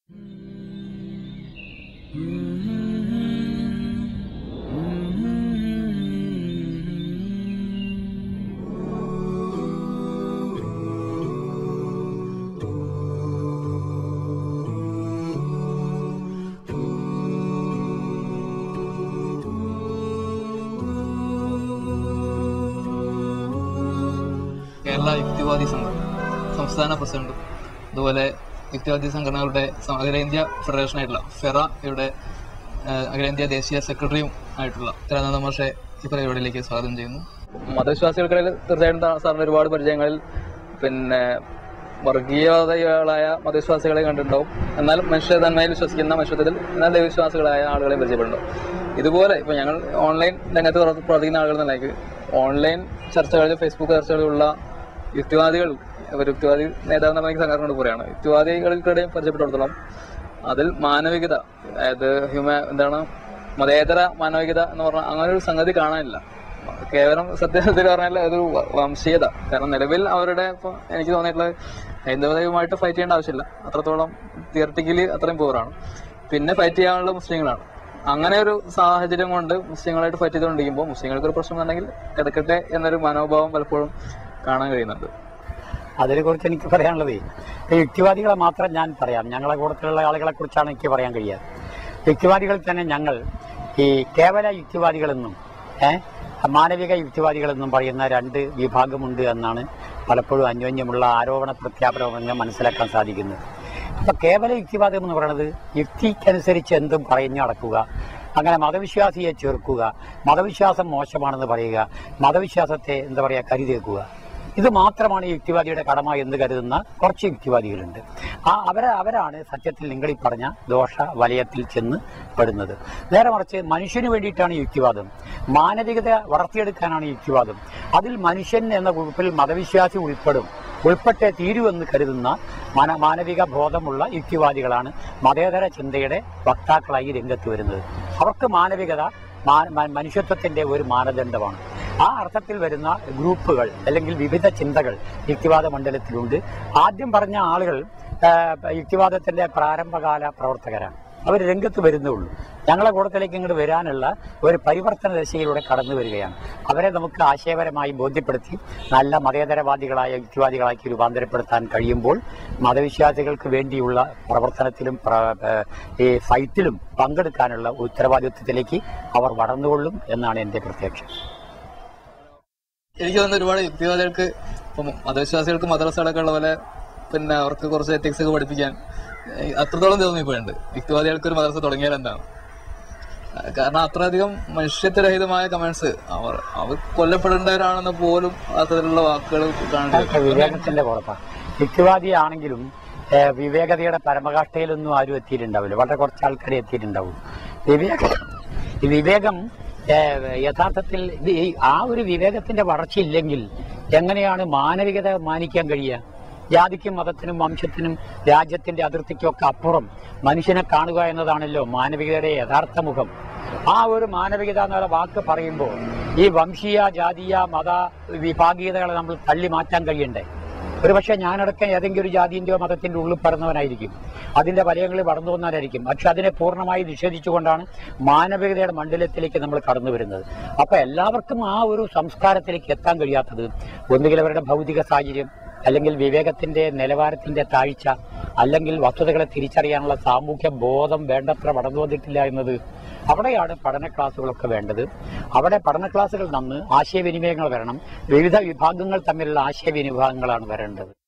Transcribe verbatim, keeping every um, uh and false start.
കേരള യുക്തിവാദി സംഘം സംസ്ഥാന പ്രസിഡന്റും അതുപോലെ യുക്തിവാദി സംഘടനകളുടെ അഖിലേന്ത്യാ ഫെഡറേഷനായിട്ടുള്ള ഫെറ ഇവിടെ അഖിലേന്ത്യാ ദേശീയ സെക്രട്ടറിയും ആയിട്ടുള്ള തിരുവനന്തപുരം മാഷെ ഈ പരിപാടിയിലേക്ക് സ്വാഗതം ചെയ്യുന്നു. മതവിശ്വാസികൾക്കിടയിൽ തീർച്ചയായിട്ടും സാറിന് ഒരുപാട് പരിചയങ്ങളിൽ പിന്നെ വർഗീയതകളായ മതവിശ്വാസികളെ കണ്ടിട്ടുണ്ടാവും. എന്നാൽ മനുഷ്യ തന്മയിൽ വിശ്വസിക്കുന്ന മനുഷ്യത്വത്തിൽ എന്നാൽ ദൈവവിശ്വാസികളായ ആളുകളെ പരിചയപ്പെടുന്നുണ്ടാവും. ഇതുപോലെ ഇപ്പൊ ഞങ്ങൾ ഓൺലൈൻ രംഗത്ത് പ്രവർത്തിക്കുന്ന ആളുകൾ നിലയ്ക്ക് ഓൺലൈൻ ചർച്ചകളിൽ ഫേസ്ബുക്ക് ചർച്ചകളിലുള്ള യുക്തിവാദികൾ യുക്തിവാദി നേതാവ് എനിക്ക് സംഘടന പോലെയാണ്. യുക്തിവാദികൾക്കിടയിൽ പരിചയപ്പെട്ടിടത്തോളം അതിൽ മാനവികത, അതായത് ഹ്യൂമ എന്താണ് മതേതര മാനവികത എന്ന് പറഞ്ഞാൽ അങ്ങനെ ഒരു സംഗതി കാണാനില്ല. കേവലം സത്യത്തിൽ പറഞ്ഞാൽ അതൊരു വംശീയത. കാരണം നിലവിൽ അവരുടെ ഇപ്പൊ എനിക്ക് തോന്നിയിട്ടുള്ളത് ഹൈന്ദവതയുമായിട്ട് ഫൈറ്റ് ചെയ്യേണ്ട ആവശ്യമില്ല. അത്രത്തോളം തിയററ്റിക്കലി അത്രയും പോറാണ്. പിന്നെ ഫൈറ്റ് ചെയ്യാനുള്ള മുസ്ലിങ്ങളാണ്. അങ്ങനെ ഒരു സാഹചര്യം കൊണ്ട് മുസ്ലിങ്ങളായിട്ട് ഫൈറ്റ് ചെയ്തുകൊണ്ടിരിക്കുമ്പോൾ മുസ്ലിങ്ങൾക്ക് ഒരു പ്രശ്നം ഉണ്ടെങ്കിൽ കിടക്കട്ടെ എന്നൊരു മനോഭാവം പലപ്പോഴും കാണാൻ കഴിയുന്നുണ്ട്. അതിനെ കുറിച്ച് എനിക്ക് പറയാനുള്ളത് യുക്തിവാദികളെ മാത്രം ഞാൻ പറയാം. ഞങ്ങളെ കൂട്ടത്തിലുള്ള ആളുകളെ കുറിച്ചാണ് എനിക്ക് പറയാൻ കഴിയുക. യുക്തിവാദികളിൽ തന്നെ ഞങ്ങൾ ഈ കേവല യുക്തിവാദികളെന്നും ഏഹ് മാനവിക യുക്തിവാദികളെന്നും പറയുന്ന രണ്ട് വിഭാഗമുണ്ട് എന്നാണ് പലപ്പോഴും അന്യോന്യമുള്ള ആരോപണ പ്രത്യാപനങ്ങൾ മനസ്സിലാക്കാൻ സാധിക്കുന്നത്. അപ്പൊ കേവല യുക്തിവാദം എന്ന് പറയുന്നത് യുക്തിക്കനുസരിച്ച് എന്തും പറഞ്ഞു നടക്കുക, അങ്ങനെ മതവിശ്വാസിയെ ചേർക്കുക, മതവിശ്വാസം മോശമാണെന്ന് പറയുക, മതവിശ്വാസത്തെ എന്താ പറയുക കരുതേക്കുക, ഇത് മാത്രമാണ് യുക്തിവാദിയുടെ കടമ എന്ന് കരുതുന്ന കുറച്ച് യുക്തിവാദികളുണ്ട്. ആ അവരെ അവരാണ് സത്യത്തിൽ നിങ്ങൾ ഈ പറഞ്ഞ ദോഷ വലയത്തിൽ ചെന്ന് പെടുന്നത്. നേരെ മറിച്ച് മനുഷ്യന് വേണ്ടിയിട്ടാണ് യുക്തിവാദം, മാനവികത വളർത്തിയെടുക്കാനാണ് യുക്തിവാദം. അതിൽ മനുഷ്യൻ എന്ന വകുപ്പിൽ മതവിശ്വാസി ഉൾപ്പെടും, ഉൾപ്പെട്ടേ തീരുവെന്ന് കരുതുന്ന മാന മാനവിക ബോധമുള്ള യുക്തിവാദികളാണ് മതേതര ചിന്തയുടെ വക്താക്കളായി രംഗത്ത് വരുന്നത്. അവർക്ക് മാനവികത മനുഷ്യത്വത്തിന്റെ ഒരു മാനദണ്ഡമാണ്. ആ അർത്ഥത്തിൽ വരുന്ന ഗ്രൂപ്പുകൾ അല്ലെങ്കിൽ വിവിധ ചിന്തകൾ യുക്തിവാദ മണ്ഡലത്തിലുണ്ട്. ആദ്യം പറഞ്ഞ ആളുകൾ യുക്തിവാദത്തിന്റെ പ്രാരംഭകാല പ്രവർത്തകരാണ്. അവർ രംഗത്ത് വരുന്നേ ഉള്ളൂ. ഞങ്ങളെ കൂട്ടത്തിലേക്ക് ഇങ്ങോട്ട് വരാനുള്ള ഒരു പരിവർത്തന ദശയിലൂടെ കടന്നു വരികയാണ്. അവരെ നമുക്ക് ആശയപരമായി ബോധ്യപ്പെടുത്തി നല്ല മതേതരവാദികളായ യുക്തിവാദികളാക്കി രൂപാന്തരപ്പെടുത്താൻ കഴിയുമ്പോൾ മതവിശ്വാസികൾക്ക് വേണ്ടിയുള്ള പ്രവർത്തനത്തിലും ഈ ഫൈറ്റിലും പങ്കെടുക്കാനുള്ള ഉത്തരവാദിത്വത്തിലേക്ക് അവർ വളർന്നുകൊള്ളും എന്നാണ് എൻ്റെ പ്രത്യേകം. എനിക്ക് തോന്നുന്നു ഒരുപാട് യുക്തിവാദികൾക്ക് ഇപ്പം മതവിശ്വാസികൾക്ക് മദ്രസകളൊക്കെ ഉള്ള പോലെ പിന്നെ അവർക്ക് കുറച്ച് എത്തിക്സ് ഒക്കെ പഠിപ്പിക്കാൻ അത്രത്തോളം തോന്നിപ്പോയുണ്ട്. യുക്തിവാദികൾക്ക് ഒരു മദ്രസ തുടങ്ങിയാൽ എന്താണ്? കാരണം അത്രയധികം മനുഷ്യത്വരഹിതമായ കമന്റ്സ്, അവർ അവർ കൊല്ലപ്പെടേണ്ടവരാണെന്ന് പോലും അത്തരത്തിലുള്ള വാക്കുകൾ കാണുന്നത് വിവേകത്തിന്റെ പുറത്താണ്. യുക്തിവാദിയാണെങ്കിലും വിവേകതയുടെ പരമകാഷ്ഠയിലൊന്നും ആരും എത്തിയിട്ടുണ്ടാവില്ല. വളരെ കുറച്ച് ആൾക്കാരെ എത്തിയിട്ടുണ്ടാവും. വിവേകം ഈ വിവേകം യഥാർത്ഥത്തിൽ ആ ഒരു വിവേകത്തിന്റെ വളർച്ചയില്ലെങ്കിൽ എങ്ങനെയാണ് മാനവികത മാനിക്കാൻ കഴിയുക? ജാതിക്കും മതത്തിനും വംശത്തിനും രാജ്യത്തിന്റെ അതിർത്തിക്കും ഒക്കെ അപ്പുറം മനുഷ്യനെ കാണുക എന്നതാണല്ലോ മാനവികതയുടെ യഥാർത്ഥ മുഖം. ആ ഒരു മാനവികത എന്നുള്ള വാക്ക് പറയുമ്പോൾ ഈ വംശീയ ജാതീയ മത വിഭാഗീയതകളെ നമ്മൾ തള്ളി മാറ്റാൻ കഴിയണ്ടേ? ഒരുപക്ഷെ ഞാനടക്കം ഏതെങ്കിലും ഒരു ജാതിന്റെയോ മതത്തിന്റെ ഉള്ളിൽ പറഞ്ഞവനായിരിക്കും, അതിന്റെ വലയങ്ങളിൽ വളർന്നു വന്നവനായിരിക്കും. പക്ഷെ അതിനെ പൂർണ്ണമായി നിഷേധിച്ചുകൊണ്ടാണ് മാനവികതയുടെ മണ്ഡലത്തിലേക്ക് നമ്മൾ കടന്നു വരുന്നത്. അപ്പൊ എല്ലാവർക്കും ആ ഒരു സംസ്കാരത്തിലേക്ക് എത്താൻ കഴിയാത്തത് ഒന്നുകിൽ അവരുടെ ഭൗതിക സാഹചര്യം, അല്ലെങ്കിൽ വിവേകത്തിന്റെ നിലവാരത്തിന്റെ താഴ്ച, അല്ലെങ്കിൽ വസ്തുതകളെ തിരിച്ചറിയാനുള്ള സാമൂഹ്യ ബോധം വേണ്ടത്ര വളർന്നു വന്നിട്ടില്ല എന്നത്. അവിടെയാണ് പഠന ക്ലാസ്സുകളൊക്കെ വേണ്ടത്. അവിടെ പഠന ക്ലാസ്സുകൾ നിന്ന് ആശയവിനിമയങ്ങൾ വരണം. വിവിധ വിഭാഗങ്ങൾ തമ്മിലുള്ള ആശയവിനിമയങ്ങളാണ് വരേണ്ടത്.